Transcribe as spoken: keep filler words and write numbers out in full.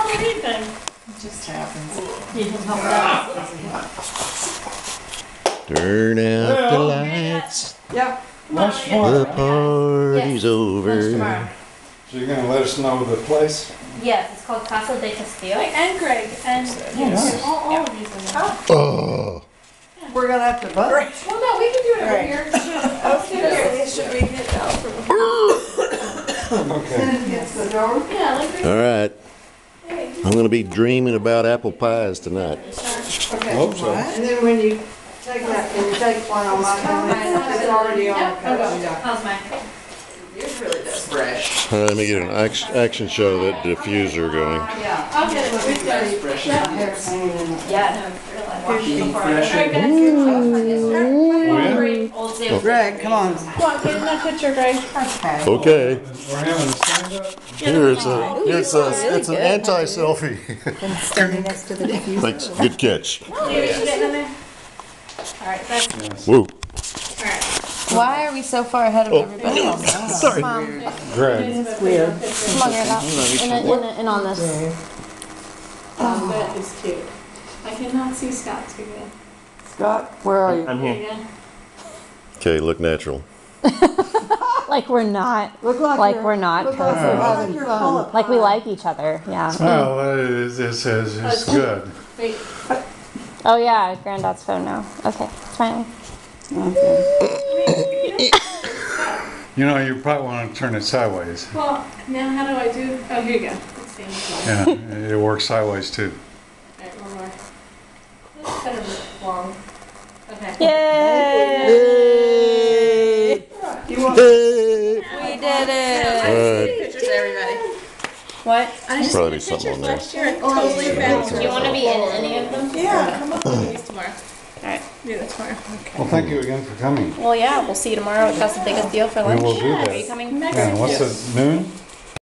anything. It just happens. You can help that. Turn out the lights. Yep. Lunch The tomorrow. party's Lunch over. tomorrow. So you're gonna let us know the place? Yes, it's called Casa de Castillo. And Greg, and nice. all, all of these in there. Oh, We're gonna have to vote. Well, no, we can do it over Right. here. Okay. Should we get out from Okay. Then it gets the door. Yeah, like all right. I'm gonna be dreaming about apple pies tonight. Okay. Hope so. And then when you take that, can you take one on my phone? It's already on the cover. How's mine? It really does fresh. All right, let me get an action, action show that diffuser going. Yeah. I'll get it. We've got it. Everything in it. Yeah, no, it's real life. Old Zoo. Greg, come on. Come on, get in that picture, Greg. Okay. Okay, We're having a stand-up? here it's a, here it's a, it's an anti-selfie. Standing next to the diffuser. Thanks, good catch. Maybe we should get in there. All right, that's Whoa, all right. Why are we so far ahead of everybody else? sorry. Mom, Greg. It's weird. come on, get up. And, and, and, and on this. Um, that is cute. I cannot see Scott too good. Scott, where are you? There you go. Okay, look natural. Like we're not. Look like Like you're- we're not. Look like you're having fun. Like we like each other. Yeah. Well, it is, it says it's good. Wait, Oh yeah, granddad's phone now. Okay, smiley. Okay. You know, you probably want to turn it sideways. well, now how do I do? Oh, here you go. Let's stand this way. Yeah, it works sideways too. All right, one more. That's kind of long. Okay. Yay! You want We did it. Alright, Pictures, everybody. What? I just probably took something on pictures there. last year. I totally found Do you want to be in any of them? Yeah, come up with these tomorrow. All right, do that tomorrow. Well, thank you again for coming. Well, yeah, we'll see you tomorrow at Casa de Castillo for We lunch. will do Are you that. coming? Yeah, what's it, noon?